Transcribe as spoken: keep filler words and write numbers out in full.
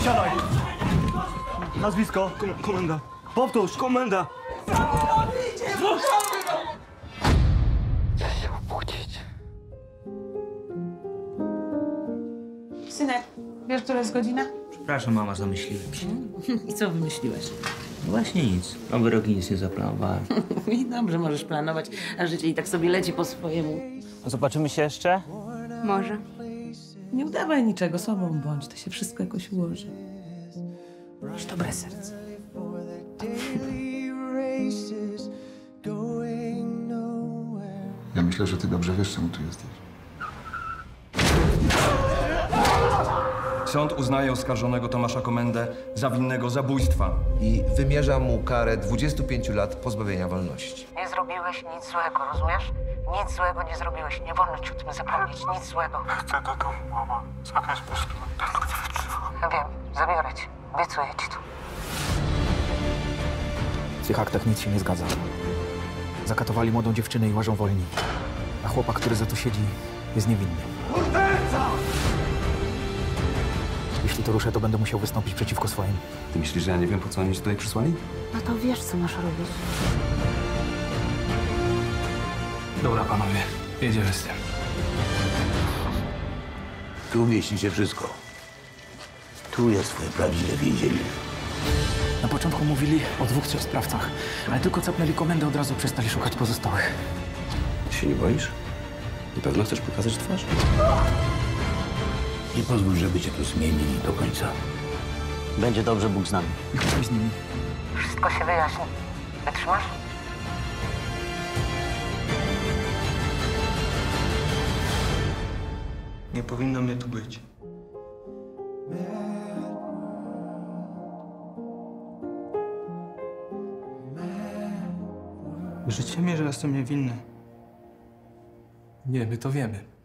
Siadaj! Nazwisko? Kom komenda. Powtórz! Komenda! Chcę się obudzić. Synek, wiesz, która jest godzina? Przepraszam, mama, zamyśliłem się. I co wymyśliłeś? No właśnie nic. Nowy rok nic nie zaplanowałem. I dobrze, możesz planować, a życie i tak sobie leci po swojemu. Zobaczymy się jeszcze? Może. Nie udawaj niczego, sobą bądź, to się wszystko jakoś ułoży. Masz dobre serce. Ja myślę, że ty dobrze wiesz, czemu tu jesteś. Sąd uznaje oskarżonego Tomasza Komendę za winnego zabójstwa. I wymierza mu karę dwudziestu pięciu lat pozbawienia wolności. Nie zrobiłeś nic złego, rozumiesz? Nic złego nie zrobiłeś. Nie wolno ci o tym zapomnieć. Nic złego. Chcę do domu, mama. Zabierz mnie stąd. Wiem, zabiorę cię. Obiecuję ci to. W tych aktach nic się nie zgadza. Zakatowali młodą dziewczynę i łażą wolni. A chłopak, który za to siedzi, jest niewinny. Jeśli to ruszę, to będę musiał wystąpić przeciwko swoim. Ty myślisz, że ja nie wiem, po co oni cię tutaj przysłali? No to wiesz, co masz robić. Dobra, panowie, jedziemy z tym. Tu mieści się wszystko. Tu jest twoje prawdziwe więzienie. Na początku mówili o dwóch, trzech sprawcach, ale tylko capnęli komendę, od razu przestali szukać pozostałych. Ty się nie boisz? Na pewno chcesz pokazać twarz? Nie pozwól, żeby cię tu zmienili do końca. Będzie dobrze, Bóg z nami. I chodźmy z nimi. Wszystko się wyjaśni. Wytrzymasz? Nie powinno mnie tu być. Wierzycie mi, że jestem niewinny? Nie, my to wiemy.